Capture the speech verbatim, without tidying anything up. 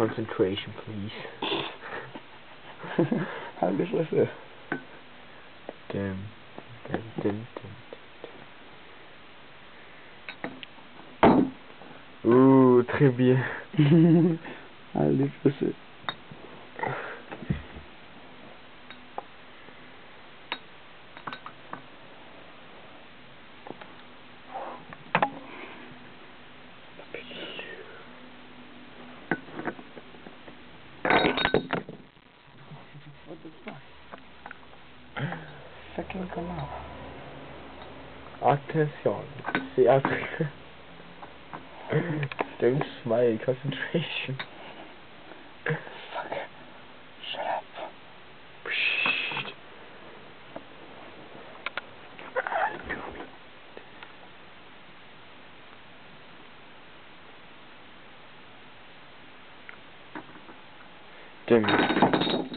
concentration, please. How good was this? Dun, dun, dun, dun. Ouh, très bien. Allez, fais What the fuck? Fucking come out. Attention, c'est après. Don't smile, concentration. Fuck. Shut up. Psst. Dun.